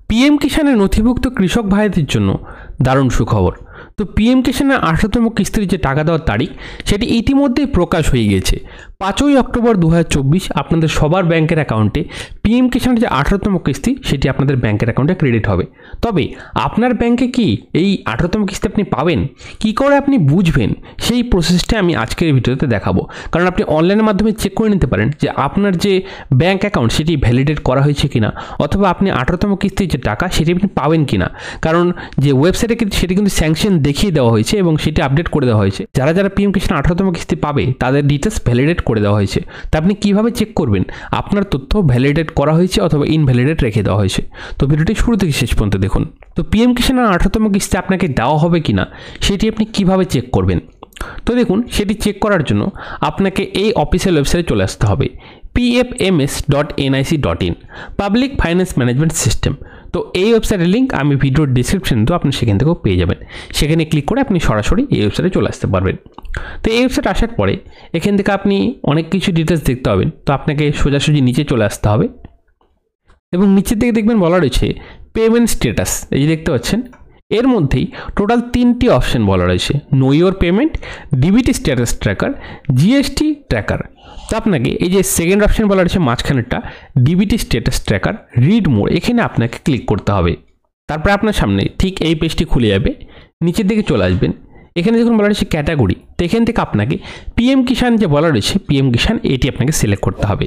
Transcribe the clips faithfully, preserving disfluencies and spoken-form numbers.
PM কিষাণের নথিভুক্ত কৃষক ভাইদের জন্য দারুণ সুখবর। তো পিএম কিষাণের আঠারোতম কিস্তির যে টাকা দেওয়ার তারিখ সেটি ইতিমধ্যেই প্রকাশ হয়ে গিয়েছে। পাঁচই অক্টোবর দু হাজার চব্বিশ আপনাদের সবার ব্যাংকের অ্যাকাউন্টে পিএম কিষাণের যে আঠারোতম কিস্তি সেটি আপনাদের ব্যাংকের অ্যাকাউন্টে ক্রেডিট হবে। তবে আপনার ব্যাংকে কি এই আঠারোতম কিস্তি আপনি পাবেন, কি করে আপনি বুঝবেন, সেই প্রসেসটা আমি আজকের ভিডিওতে দেখাবো। কারণ আপনি অনলাইনের মাধ্যমে চেক করে নিতে পারেন যে আপনার যে ব্যাংক অ্যাকাউন্ট সেটি ভ্যালিডেট করা হয়েছে কিনা, অথবা আপনি আঠারোতম কিস্তির যে টাকা সেটি আপনি পাবেন কিনা। কারণ যে ওয়েবসাইটে কিন্তু সেটি কিন্তু স্যাংশন দেখিয়ে দেওয়া হয়েছে এবং সেটি আপডেট করে দেওয়া হয়েছে। যারা যারা পিএম কিষাণ আঠারোতম কিস্তি পাবে তাদের ডিটেলস ভ্যালিডেট করে দেওয়া হয়েছে। তা আপনি কীভাবে চেক করবেন আপনার তথ্য ভ্যালিডেট করা হয়েছে অথবা ইনভ্যালিডেট রেখে দেওয়া হয়েছে? তো ভিডিওটি শুরু থেকে শেষ পর্যন্ত দেখুন। তো পিএম কিষাণের আঠারোতম কিস্তি আপনাকে দেওয়া হবে কিনা সেটি আপনি কিভাবে চেক করবেন? তো দেখুন, সেটি চেক করার জন্য আপনাকে এই অফিসিয়াল ওয়েবসাইটে চলে আসতে হবে, P F M S dot N I C dot in, public finance management system. তো এই ওয়েবসাইটের লিঙ্ক আমি ভিডিওর ডিসক্রিপশন তো আপনি সেখান থেকেও পেয়ে যাবেন। সেখানে ক্লিক করে আপনি সরাসরি এই ওয়েবসাইটে চলে আসতে পারবেন। তো এই ওয়েবসাইট আসার পরে এখান থেকে আপনি অনেক কিছু ডিটেলস দেখতে পাবেন। তো আপনাকে সোজাসুজি নিচে চলে আসতে হবে এবং নিচের দিকে দেখবেন বলা রয়েছে পেমেন্ট স্ট্যাটাস। এই যে দেখতে পাচ্ছেন, এর মধ্যেই টোটাল তিনটি অপশন বলা রয়েছে, know your payment, DBT status tracker, GST tracker. তো আপনাকে এই যে সেকেন্ড অপশন বলা রয়েছে মাঝখানেরটা, DBT status tracker read more, এখানে আপনাকে ক্লিক করতে হবে। তারপরে আপনার সামনে ঠিক এই পেজটি খুলে যাবে, নিচের দিকে চলে আসবেন। এখানে দেখুন বলা রয়েছে ক্যাটাগরি, তো এখান থেকে আপনাকে পিএম কিষাণ যে বলা রয়েছে পিএম কিষাণ এটি আপনাকে সিলেক্ট করতে হবে।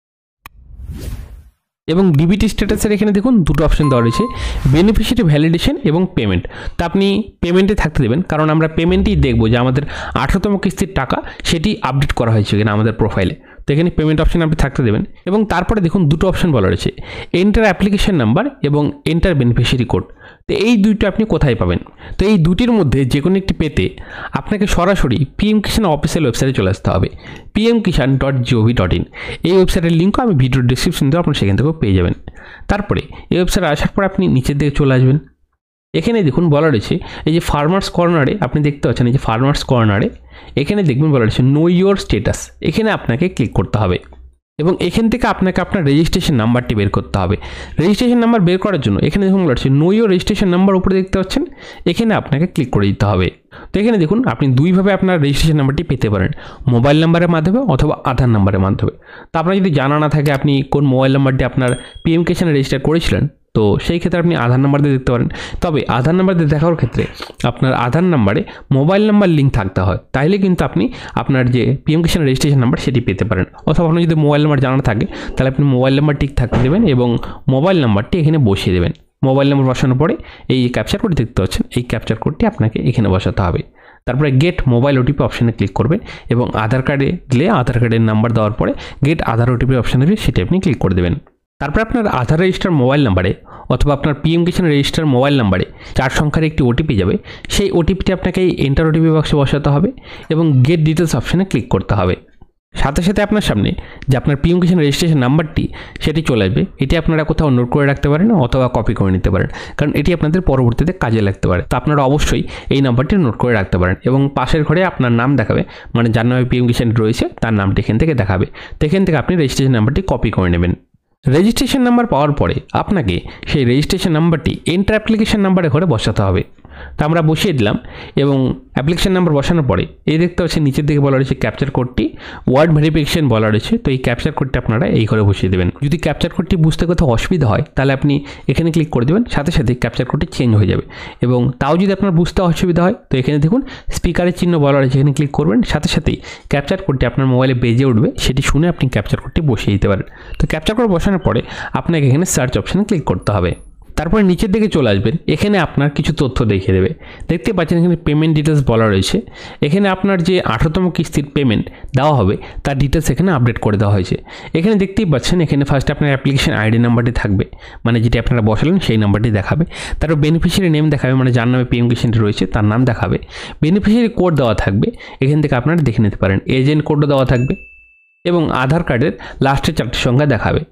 এবং ডিবিটি স্ট্যাটাসের এখানে দেখুন দুটো অপশন দেওয়া রয়েছে, বেনিফিশিয়ারি ভ্যালিডেশন এবং পেমেন্ট। তা আপনি পেমেন্টে থাকতে দেবেন, কারণ আমরা পেমেন্টেই দেখবো যে আমাদের আঠারোতম কিস্তির টাকা সেটি আপডেট করা হয়েছে কিনা আমাদের প্রোফাইলে। তো এখানে পেমেন্ট অপশন আপনি থাকতে দেবেন। এবং তারপরে দেখুন দুটো অপশন বলা রয়েছে, এন্টার অ্যাপ্লিকেশন নাম্বার এবং এন্টার বেনিফিশিয়ারি কোড। তো এই দুইটা আপনি কোথায় পাবেন? তো এই দুটির মধ্যে যে কোনো একটি পেতে আপনাকে সরাসরি পিএম কিষাণ অফিসিয়াল ওয়েবসাইটে চলে আসতে হবে, P M Kisan dot G O V. Dot ওয়েবসাইটের লিঙ্কও আমি ভিডিওর ডিসক্রিপশন দিয়ে আপনি সেখান থেকেও পেয়ে যাবেন। তারপরে এই ওয়েবসাইটে আসার পর আপনি নিচের দিকে চলে আসবেন। এখানে দেখুন বলা রয়েছে এই যে ফার্মার্স কর্নারে আপনি দেখতে পাচ্ছেন, এই যে ফার্মার্স কর্নারে এখানে দেখবেন বলা রয়েছে নো ইওর স্ট্যাটাস, এখানে আপনাকে ক্লিক করতে হবে এবং এখান থেকে আপনাকে আপনার রেজিস্ট্রেশন নাম্বারটি বের করতে হবে। রেজিস্ট্রেশন নাম্বার বের করার জন্য এখানে দেখুন বলা রয়েছে নো ইওর রেজিস্ট্রেশন নাম্বার উপরে দেখতে পাচ্ছেন, এখানে আপনাকে ক্লিক করে দিতে হবে। তো এখানে দেখুন আপনি দুইভাবে আপনার রেজিস্ট্রেশন নাম্বারটি পেতে পারেন, মোবাইল নাম্বারের মাধ্যমে অথবা আধার নাম্বারের মাধ্যমে। তো আপনার যদি জানা না থাকে আপনি কোন মোবাইল নাম্বারটি আপনার পিএম কিষাণে রেজিস্টার করেছিলেন, তো সেই ক্ষেত্রে আপনি আধার নাম্বার দিয়ে দেখতে পারেন। তবে আধার নাম্বার দিয়ে দেখার ক্ষেত্রে আপনার আধার নাম্বারে মোবাইল নাম্বার লিঙ্ক থাকতে হয়, তাইলে কিন্তু আপনি আপনার যে পিএম কিষাণ রেজিস্ট্রেশন নাম্বার সেটি পেতে পারেন। অথবা আপনার যদি মোবাইল নাম্বার জানা থাকে তাহলে আপনি মোবাইল নাম্বার ঠিক থাকতে দেবেন এবং মোবাইল নাম্বারটি এখানে বসিয়ে দেবেন। মোবাইল নাম্বার বসানোর পরে এই ক্যাপচার কোড দেখতে পাচ্ছেন, এই ক্যাপচার কোডটি আপনাকে এখানে বসাতে হবে। তারপরে গেট মোবাইল ওটিপি অপশানে ক্লিক করবেন এবং আধার কার্ডে গেলে আধার কার্ডের নাম্বার দেওয়ার পরে গেট আধার ওটিপি অপশান আসবে, সেটি আপনি ক্লিক করে দেবেন। তারপর আপনার আধার রেজিস্টার মোবাইল নাম্বারে অথবা আপনার পিএম কিষাণ রেজিস্টার মোবাইল নাম্বারে চার সংখ্যার একটি ওটিপি যাবে, সেই ওটিপিটি আপনাকে এই এন্টার ওটিপি বক্সে বসাতে হবে এবং গেট ডিটেলস অপশানে ক্লিক করতে হবে। সাথে সাথে আপনার সামনে যে আপনার পিএম কিষাণ রেজিস্ট্রেশন নাম্বারটি সেটি চলে আসবে। এটি আপনারা কোথাও নোট করে রাখতে পারেন অথবা কপি করে নিতে পারেন, কারণ এটি আপনাদের পরবর্তীতে কাজে লাগতে পারে। তো আপনারা অবশ্যই এই নাম্বারটি নোট করে রাখতে পারেন এবং পাশের ঘরে আপনার নাম দেখাবে, মানে যার নামে পিএম কিষাণ রয়েছে তার নামটি এখান থেকে দেখাবে। তো এখান থেকে আপনি রেজিস্ট্রেশন নাম্বারটি কপি করে নেবেন। রেজিস্ট্রেশন নাম্বার পাওয়ার পরে আপনাকে সেই রেজিস্ট্রেশন নাম্বারটি এন্টার অ্যাপ্লিকেশন নাম্বারে ঘরে বসাতে হবে। তা আমরা বসিয়ে দিলাম এবং অ্যাপ্লিকেশন নাম্বার বসানোর পরে এই দেখতে পাচ্ছি নিচের দিকে বলা রয়েছে ক্যাপচার কোডটি ওয়ার্ড ভেরিফিকেশন বলা রয়েছে। তো এই ক্যাপচার কোডটি আপনারা এই ঘরে বসিয়ে দেবেন। যদি ক্যাপচার কোডটি বুঝতে কোথাও অসুবিধা হয় তাহলে আপনি এখানে ক্লিক করে দেবেন, সাথে সাথে ক্যাপচার কোডটি চেঞ্জ হয়ে যাবে। এবং তাও যদি আপনার বুঝতে অসুবিধা হয় তো এখানে দেখুন স্পিকারের চিহ্ন বলা রয়েছে, এখানে ক্লিক করবেন, সাথে সাথেই ক্যাপচার কোডটি আপনার মোবাইলে বেজে উঠবে, সেটি শুনে আপনি ক্যাপচার কোডটি বসিয়ে দিতে পারেন। তো ক্যাপচার কোড বসানোর পরে আপনাকে এখানে সার্চ অপশানে ক্লিক করতে হবে। তারপরে নিচের দিকে চলে আসবেন, এখানে আপনার কিছু তথ্য দেখিয়ে দেবে। দেখতে পাচ্ছেন এখানে পেমেন্ট ডিটেলস বলা রয়েছে, এখানে আপনার যে আঠারোতম কিস্তির পেমেন্ট দেওয়া হবে তার ডিটেলস এখানে আপডেট করে দেওয়া হয়েছে। এখানে দেখতেই পাচ্ছেন এখানে ফার্স্ট আপনার অ্যাপ্লিকেশন আইডি নাম্বারটি থাকবে, মানে যেটি আপনারা বসালেন সেই নাম্বারটি দেখাবে। তারপর বেনিফিশিয়ারি নেম দেখাবে, মানে যার নামে পিএম কিষাণটি রয়েছে তার নাম দেখাবে। বেনিফিশিয়ারি কোড দেওয়া থাকবে, এখান থেকে আপনারা দেখে নিতে পারেন। এজেন্ট কোডও দেওয়া থাকবে এবং আধার কার্ডের লাস্টের চারটি সংখ্যা দেখাবে।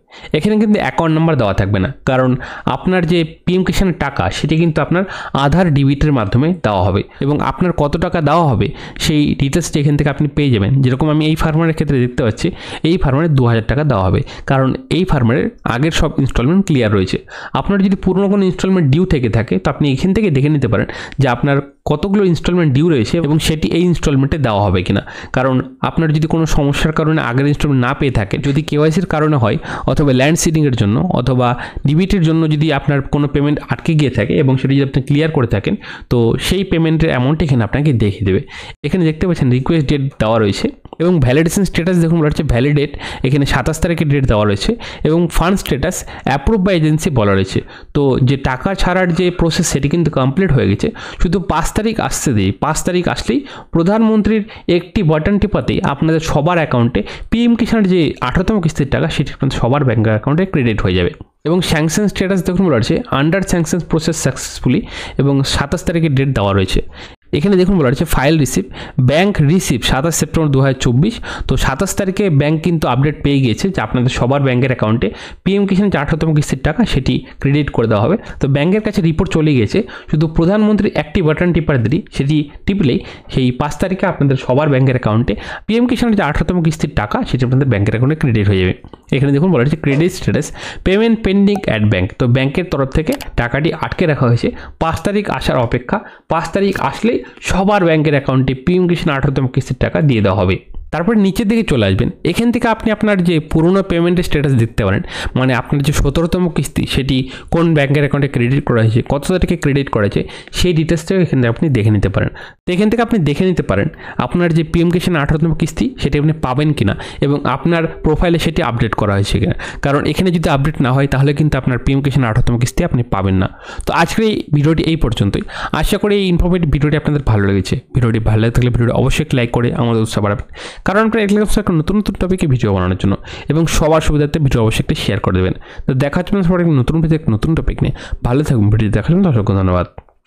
এখানে কিন্তু অ্যাকাউন্ট নাম্বার দেওয়া থাকবে না, কারণ আপনার যে পিএম কিষাণের টাকা সেটি কিন্তু আপনার আধার ডিবিটের মাধ্যমে দেওয়া হবে এবং আপনার কত টাকা দেওয়া হবে সেই ডিটেলসটি এখান থেকে আপনি পেয়ে যাবেন। যেরকম আমি এই ফার্মারের ক্ষেত্রে দেখতে পাচ্ছি, এই ফার্মারের দু হাজার টাকা দেওয়া হবে, কারণ এই ফার্মারের আগের সব ইনস্টলমেন্ট ক্লিয়ার রয়েছে। আপনার যদি পুরনো কোনো ইনস্টলমেন্ট ডিউ থেকে থাকে তো আপনি এখান থেকে দেখে নিতে পারেন যে আপনার কতগুলো ইনস্টলমেন্ট ডিউ রয়েছে এবং সেটি এই ইনস্টলমেন্টে দেওয়া হবে কিনা। কারণ আপনার যদি কোনো সমস্যার কারণে আগের ইনস্টলমেন্ট না পেয়ে থাকে, যদি কেওয়াইসির কারণে হয় অথবা ল্যান্ড সিডিংয়ের জন্য অথবা ডিবিটের জন্য যদি আপনার কোনো পেমেন্ট আটকে গিয়ে থাকে এবং সেটি যদি আপনি ক্লিয়ার করে থাকেন, তো সেই পেমেন্টের অ্যামাউন্ট এখানে আপনাকে দেখিয়ে দেবে। এখানে দেখতে পাচ্ছেন রিকোয়েস্ট ডেট দেওয়া রয়েছে এবং ভ্যালিডেশন স্ট্যাটাস দেখুন রয়েছে ভ্যালিডেট, এখানে সাতাশ তারিখের ডেট দেওয়া রয়েছে এবং fund status approve by agency বলা রয়েছে। তো যে টাকা ছাড়ার যে প্রসেস সেটি কিন্তু কমপ্লিট হয়ে গেছে, শুধু পাঁচ তারিখ আসতে দিই। পাঁচ তারিখ আসলেই প্রধানমন্ত্রীর একটি বাটন টিপাতেই আপনাদের সবার অ্যাকাউন্টে পিএম কিষাণের যে আঠারোতম কিস্তির টাকা সেটি সবার ব্যাঙ্ক অ্যাকাউন্টে ক্রেডিট হয়ে যাবে। এবং স্যাংশন স্ট্যাটাস দেখুন বলা রয়েছে আন্ডার স্যাংশন প্রসেস সাকসেসফুলি এবং সাতাশ তারিখের ডেট দেওয়া রয়েছে। এখানে দেখুন বলা রয়েছে ফাইল রিসিভ ব্যাঙ্ক রিসিভ সাতাশ সেপ্টেম্বর দু হাজার চব্বিশ। তো সাতাশ তারিখে ব্যাঙ্ক কিন্তু আপডেট পেয়ে গিয়েছে যে আপনাদের সবার ব্যাঙ্কের অ্যাকাউন্টে পিএম কিষাণ যে আঠারোতম কিস্তির টাকা সেটি ক্রেডিট করে দেওয়া হবে। তো ব্যাঙ্কের কাছে রিপোর্ট চলে গিয়েছে, শুধু প্রধানমন্ত্রী একটি বাটন টিপার দিলেই সেটি টিপলেই সেই পাঁচ তারিখে আপনাদের সবার ব্যাঙ্কের অ্যাকাউন্টে পিএম কিষাণের যে আঠারোতম কিস্তির টাকা সেটি আপনাদের ব্যাঙ্কের অ্যাকাউন্টে ক্রেডিট হয়ে যাবে। এখানে দেখুন বলা হয়েছে credit status payment pending at bank. তো ব্যাঙ্কের তরফ থেকে টাকাটি আটকে রাখা হয়েছে, পাঁচ তারিখ আসার অপেক্ষা। পাঁচ তারিখ আসলেই সবার ব্যাঙ্কের অ্যাকাউন্টে পিএম কিষাণ আঠারোতম কিস্তির টাকা দিয়ে দেওয়া হবে। তারপরে নিচের দিকে চলে আসবেন, এখান থেকে আপনি আপনার যে পুরনো পেমেন্টের স্ট্যাটাস দেখতে পারেন, মানে আপনার যে সতেরোতম কিস্তি সেটি কোন ব্যাঙ্কের অ্যাকাউন্টে ক্রেডিট করা হয়েছে, কত তারিখে ক্রেডিট করেছে সেই ডিটেলসটাও এখান থেকে আপনি দেখে নিতে পারেন। তো এখান থেকে আপনি দেখে নিতে পারেন আপনার যে পিএম কিষাণ আঠারোতম কিস্তি সেটি আপনি পাবেন কিনা এবং আপনার প্রোফাইলে সেটি আপডেট করা হয়েছে কিনা। কারণ এখানে যদি আপডেট না হয় তাহলে কিন্তু আপনার পিএম কিষাণ আঠারোতম কিস্তি আপনি পাবেন না। তো আজকের এই ভিডিওটি এই পর্যন্তই। আশা করি এই ইনফরমেটিভ ভিডিওটি আপনাদের ভালো লেগেছে। ভিডিওটি ভালো লাগে থাকলে ভিডিওটি অবশ্যই লাইক করে আমাদের উৎসাহ বাড়াবেন, কারণ আপনার এগুলো একটা নতুন নতুন টপিকে ভিডিও বানানোর জন্য এবং সবার সুবিধার্থে ভিডিও অবশ্যই একটি শেয়ার করে দেবেন। তো দেখা হচ্ছে সবার নতুন ভিডিও নতুন টপিক নিয়ে। ভালো থাকুন, ভিডিও দেখার জন্য অসংখ্য ধন্যবাদ।